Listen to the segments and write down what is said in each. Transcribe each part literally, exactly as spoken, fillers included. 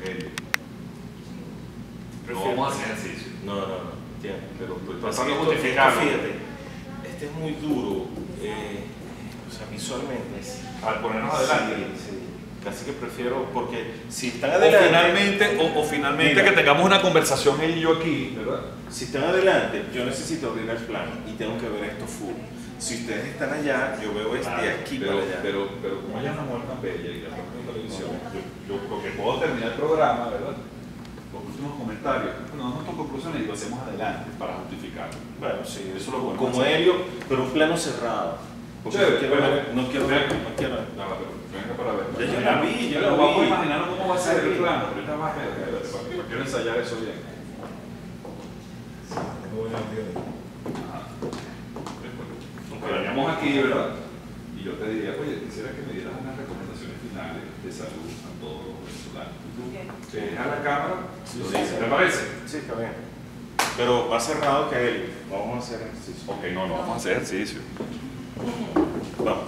Evangelio. Prefiero, no vamos a hacer ejercicio. No, no, no, entiendo. Pero estoy Pasa tratando de que esto- justificarlo. esto, fíjate, este es muy duro, eh, o sea, visualmente. Es, Al ponernos adelante. Sí, sí. Casi que prefiero, porque si están O adelante. finalmente, o, o finalmente Mira. que tengamos una conversación él y yo aquí, ¿verdad? Si están adelante, yo necesito abrir el plano y tengo que ver esto full. Si ustedes están allá, yo veo este de aquí pero, para allá. pero, pero como ella es una mujer tan bella y la vemos en televisión, yo, yo porque puedo terminar el programa, ¿verdad? Los últimos comentarios, no nuestras conclusiones y lo hacemos adelante para justificarlo. Bueno, sí, Eso es lo bueno. como helio, pero un plano cerrado. Porque Chévere, no quiero pero- ver, no quiero ver, no quiero ver. No, pero venga para ver. Ya yo la vi, yo la Pero vi. vamos a imaginar cómo va a ser el Sí. plano, pero esta va a ver, quiero ensayar eso bien. Ajá. Estaríamos aquí, ¿verdad? Y yo te diría, oye, quisiera que me dieras unas recomendaciones finales de salud a todos los venezolanos. ¿Te deja la cámara? Sí, Lo sí, dices, sí. ¿te parece? Sí, está bien. Pero más cerrado que helio. Vamos a hacer ejercicio. Ok, no, no vamos a hacer ejercicio. Vamos.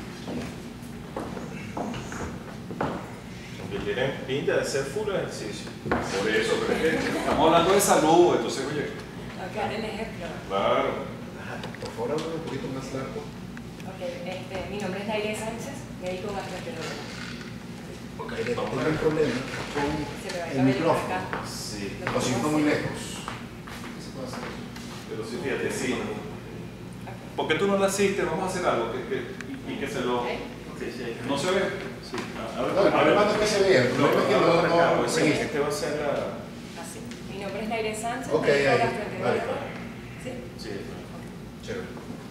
Aunque tienen pinta de ser full ejercicio. Por eso, pero es que estamos hablando de salud, entonces, oye, Acá el ejemplo. Claro. Por favor, háblame un poquito más largo. Ok, este, mi nombre es Naire Sánchez, médico gastroenterólogo. Ok, tengo un problema con Se me va el el cabello por micrófono. acá. Sí. Lo siento muy lejos. ¿Qué se puede hacer? pero sí, fíjate, sí. Ok. ¿Por qué tú no lo asiste? Vamos a hacer algo que, que, y, y que se lo... Ok. Sí, sí. ¿No se ve? Sí. No, el problema no es que se vea, el problema es que no, para acá, no, pues, sí. sí, este va a ser la... Así. Mi nombre es Naire Sánchez, Ok, médico ahí. gastroenterólogo. Vale. ¿Sí? Sí. Chévere.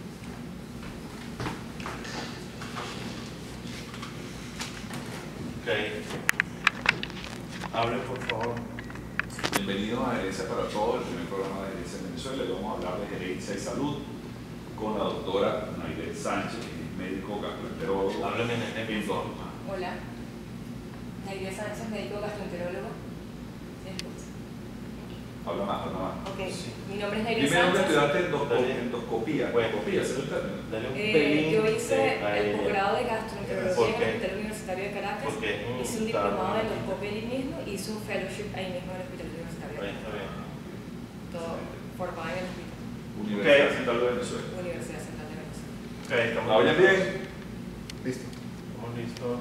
Ok. Hable, por favor. Bienvenidos a Herencia para Todos, el primer programa de Herencia en Venezuela. Hoy vamos a hablar de herencia y salud con la doctora Naire Sánchez, que es médico gastroenterólogo. Háblame en el Informa. Hola. Naire Sánchez, médico gastroenterólogo. ¿Sí escucha? Habla más, habla más. Ok, Sí. mi nombre es Naire Dime dónde Sánchez. estudiaste endosco- Dale. endoscopía. Bueno. Endoscopía, ¿ese es el término? Dale un Eh, pelín yo hice de- a el ella. posgrado de gastroenterología ¿Por en qué? el Hospital Universitario de Caracas. Porque, mm, Hice un está diplomado de bien. endoscopia allí mismo y hice un fellowship ahí mismo en el Hospital Universitario de Ahí Caracas. está bien. Todo formado en el hospital. Universidad Ok. Central de Venezuela. Universidad Central de Venezuela. Ok, estamos ¿La oyen bien? Listo. Estamos listos.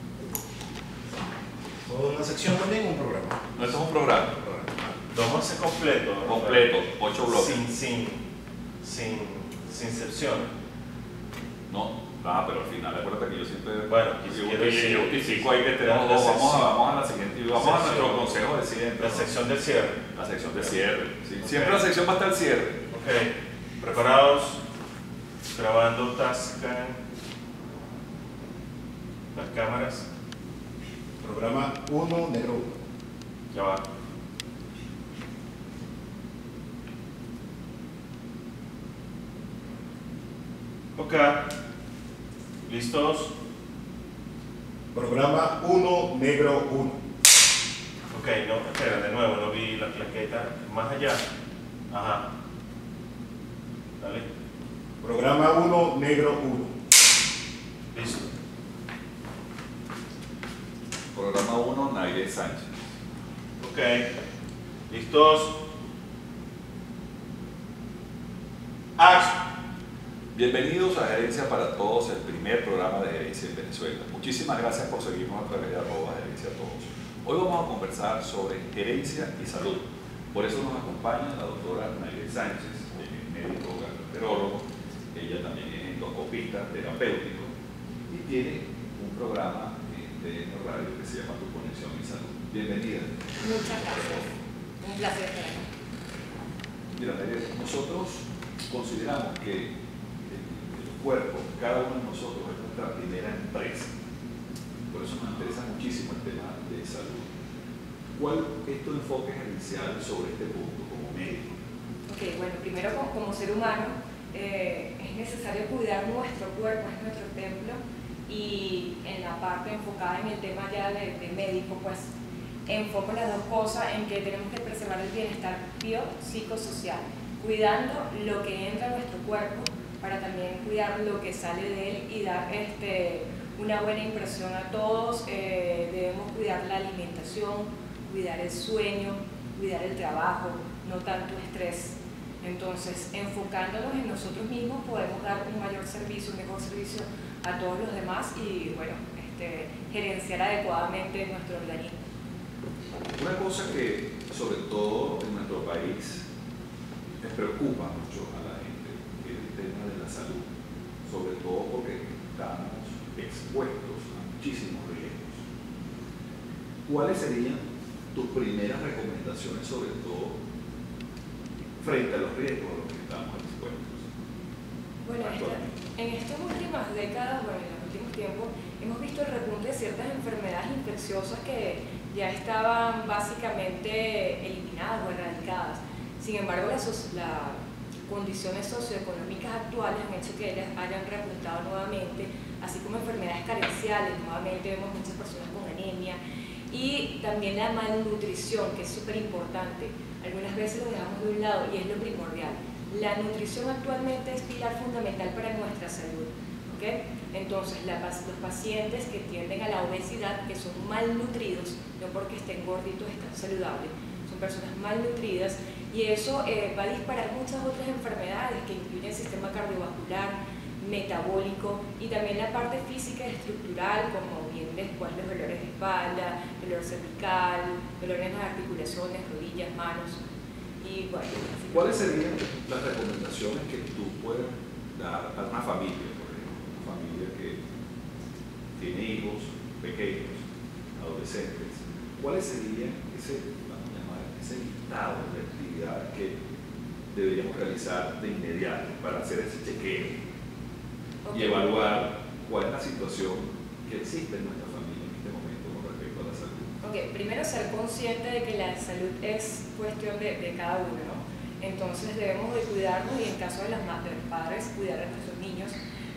¿Todo una sección también o un programa? No, esto es un programa. Lo vamos a hacer completo. ¿no? Completo, ocho bloques. Sin, sin, sin, sin excepciones. No, ah, pero al final, acuérdate que yo siempre. Bueno, yo, quiero yo, decir- yo justifico ahí que tenemos La dos. Vamos a, sección. vamos a la siguiente. Vamos a Sección. nuestro consejo de siempre. La ¿no? sección del cierre. La sección de cierre. Sí, Ok. siempre la sección va a estar al cierre. Ok, preparados. Grabando Tascan. Las cámaras. Programa uno, negro uno. Ya va. Ok. ¿Listos? Programa uno, negro uno. Ok, no, espera, de nuevo, no vi la plaqueta. Más allá. Ajá. Dale. Programa uno, negro uno. Listo. Programa uno, Naire Sánchez. Ok. ¿Listos? Action. Bienvenidos a Gerencia para Todos, el primer programa de gerencia en Venezuela. Muchísimas gracias por seguirnos a través de arroba gerencia a todos. Hoy vamos a conversar sobre gerencia y salud. Por eso nos acompaña la doctora Naire Sánchez, eh, médico gastroenterólogo. Ella también es endoscopista terapéutico y tiene un programa eh, de radio que se llama Tu Conexión y Salud. Bienvenida. Muchas gracias. Un placer estar aquí. Mira, Naire, nosotros consideramos que el cuerpo, cada uno de nosotros es nuestra primera empresa. Por eso nos interesa muchísimo el tema de salud. ¿Cuál es tu enfoque gerencial sobre este punto como médico? Ok, bueno, primero como, como ser humano eh, es necesario cuidar nuestro cuerpo, es nuestro templo, y en la parte enfocada en el tema ya de, de médico, pues enfoco las dos cosas en que tenemos que preservar el bienestar biopsicosocial, cuidando lo que entra a nuestro cuerpo para también cuidar lo que sale de él y dar este, una buena impresión a todos. Eh, debemos cuidar la alimentación, cuidar el sueño, cuidar el trabajo, no tanto estrés. Entonces, enfocándonos en nosotros mismos podemos dar un mayor servicio, un mejor servicio a todos los demás y, bueno, este, gerenciar adecuadamente nuestro organismo. Una cosa que, sobre todo en nuestro país, les preocupa mucho a la gente, es el tema de la salud, sobre todo porque estamos expuestos a muchísimos riesgos. ¿Cuáles serían tus primeras recomendaciones, sobre todo frente a los riesgos a los que estamos expuestos? Bueno, esta, en estas últimas décadas, bueno, en los últimos tiempos, hemos visto el repunte de ciertas enfermedades infecciosas que ya estaban básicamente eliminadas o erradicadas. Sin embargo, las, las condiciones socioeconómicas actuales han hecho que ellas hayan repuntado nuevamente, así como enfermedades carenciales. Nuevamente vemos muchas personas con anemia y también la malnutrición, que es súper importante. Algunas veces lo dejamos de un lado y es lo primordial. La nutrición actualmente es pilar fundamental para nuestra salud. ¿Okay? Entonces, la, los pacientes que tienden a la obesidad, que son malnutridos, no porque estén gorditos, están saludables, son personas malnutridas, y eso eh, va a disparar muchas otras enfermedades que incluyen el sistema cardiovascular, metabólico y también la parte física y estructural, como bien después los dolores de espalda, dolor cervical, dolores en las articulaciones, rodillas, manos. Y bueno, ¿cuáles serían las recomendaciones que tú puedas dar a una familia, por ejemplo, una familia que tiene hijos pequeños, adolescentes? ¿Cuáles serían ese, vamos a llamar, ese listado de actividades que deberíamos realizar de inmediato para hacer ese chequeo? Okay. Y evaluar cuál es la situación que existe en nuestra familia en este momento con respecto a la salud. Ok, primero ser consciente de que la salud es cuestión de, de cada uno, ¿no? Entonces debemos de cuidarnos y en caso de, las, de los padres, cuidar a nuestros niños,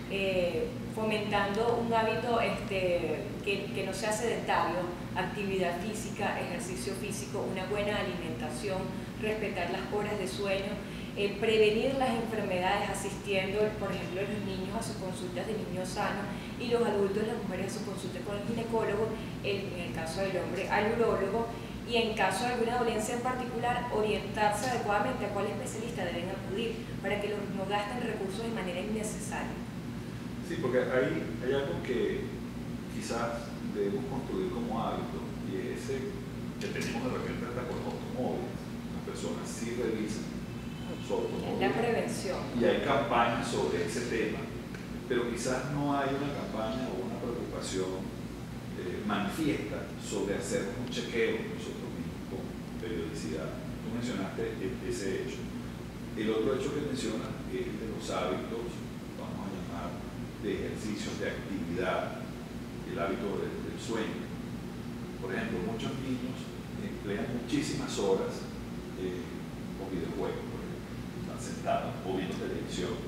eh, fomentando un hábito este, que, que no sea sedentario, actividad física, ejercicio físico, una buena alimentación, respetar las horas de sueño, Eh, prevenir las enfermedades asistiendo, por ejemplo, los niños a sus consultas de niños sanos y los adultos, las mujeres a sus consultas con el ginecólogo, el, en el caso del hombre al urólogo, y en caso de alguna dolencia en particular, orientarse adecuadamente a cuál especialista deben acudir para que los, no gasten recursos de manera innecesaria. Sí, porque hay, hay algo que quizás debemos construir como hábito y es ese que tenemos de repente hasta con los automóviles. Las personas sí revisan la prevención. Y hay campañas sobre ese tema, pero quizás no hay una campaña o una preocupación eh, manifiesta sobre hacer un chequeo nosotros mismos con periodicidad. Tú mencionaste ese hecho. El otro hecho que mencionas es el de los hábitos, vamos a llamar, de ejercicios, de actividad, el hábito del, del sueño. Por ejemplo, muchos niños emplean muchísimas horas eh, con videojuegos, sentados o viendo televisión.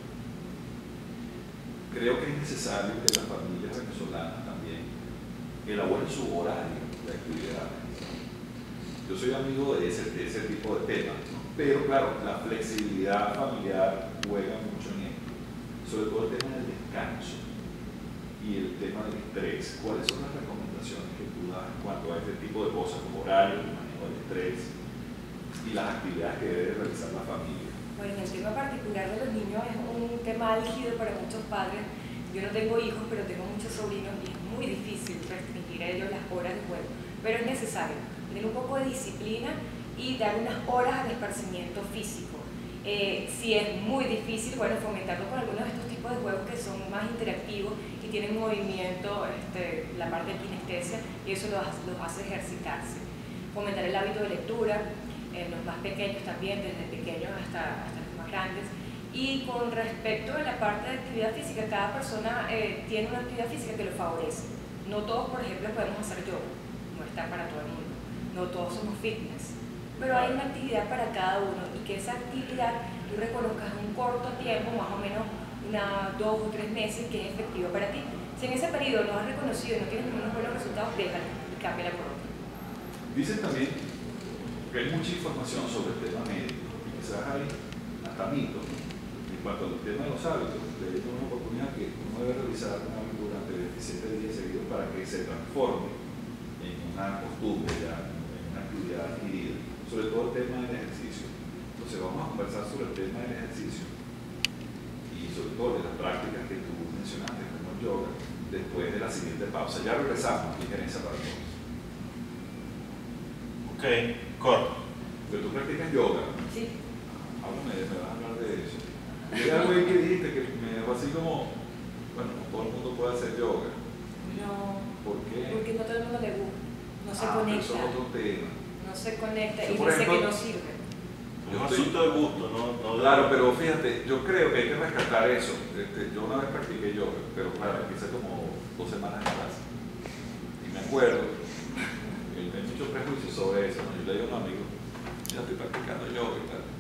Creo que es necesario que las familias venezolanas también elaboren su horario de actividades. Yo soy amigo de ese, de ese tipo de temas, ¿no? Pero claro, la flexibilidad familiar juega mucho en esto, sobre todo el tema del descanso y el tema del estrés. ¿Cuáles son las recomendaciones que tú das en cuanto a este tipo de cosas, como horario, manejo del estrés y las actividades que debe realizar la familia? Bueno, en el tema particular de los niños es un tema álgido para muchos padres. Yo no tengo hijos, pero tengo muchos sobrinos y es muy difícil restringir a ellos las horas de juego. Pero es necesario tener un poco de disciplina y dar unas horas de esparcimiento físico. Eh, si es muy difícil, bueno, fomentarlo con algunos de estos tipos de juegos que son más interactivos y tienen movimiento, este, la parte de kinestesia, y eso los, los hace ejercitarse. Fomentar el hábito de lectura, en los más pequeños también, desde pequeños hasta, hasta los más grandes. Y con respecto a la parte de actividad física, cada persona eh, tiene una actividad física que lo favorece. No todos, por ejemplo, podemos hacer yoga, no está para todo el mundo. No todos somos fitness, pero hay una actividad para cada uno y que esa actividad tú reconozcas en un corto tiempo, más o menos una, dos o tres meses, que es efectiva para ti. Si en ese periodo no has reconocido y no tienes ningunos buenos resultados, déjala y cámbiala por otra. Dicen también que hay mucha información sobre el tema médico y quizás hay hasta mitos, ¿no? En cuanto al tema de los hábitos. Le doy una oportunidad que uno debe realizar un hábito durante veintisiete días seguidos para que se transforme en una costumbre, ya, en una actividad actividad adquirida, sobre todo el tema del ejercicio. Entonces vamos a conversar sobre el tema del ejercicio y sobre todo de las prácticas que tú mencionaste, como el yoga, después de la siguiente pausa. Ya regresamos aquí en Gerencia para Todos. Ok, corto. Pero tú practicas yoga. Sí. Háblame, me vas a hablar de eso. Y algo ahí que dijiste que me dejó así como, bueno, no todo el mundo puede hacer yoga. No, ¿Por qué? porque no todo el mundo le gusta, no se Ah, pero conecta, eso es otro tema. no se conecta Yo, y por dice ejemplo, que no sirve. Es un asunto de gusto, ¿no? no de- Claro, pero fíjate, yo creo que hay que rescatar eso. Este, yo una vez practiqué yoga, pero claro, hice como dos semanas en clase. Y me acuerdo que hay muchos prejuicios sobre eso, ¿no? Yo le digo a un amigo, ya estoy practicando yoga y tal.